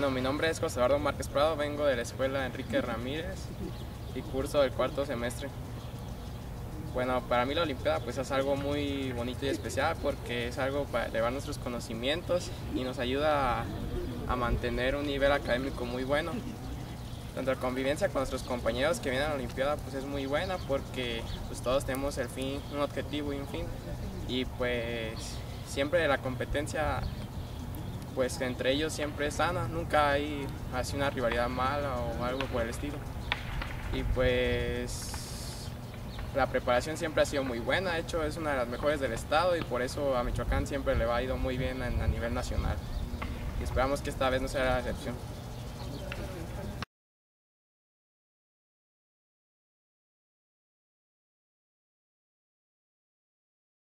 Bueno, mi nombre es José Eduardo Márquez Prado, vengo de la escuela Enrique Ramírez y curso el cuarto semestre. Bueno, para mí la Olimpiada pues es algo muy bonito y especial porque es algo para elevar nuestros conocimientos y nos ayuda a mantener un nivel académico muy bueno. Tanto la convivencia con nuestros compañeros que vienen a la Olimpiada pues es muy buena porque pues todos tenemos el fin, un objetivo y un fin, y pues siempre la competencia pues entre ellos siempre es sana, nunca hay así una rivalidad mala o algo por el estilo. Y pues la preparación siempre ha sido muy buena, de hecho es una de las mejores del estado y por eso a Michoacán siempre le ha ido muy bien a nivel nacional. Y esperamos que esta vez no sea la excepción.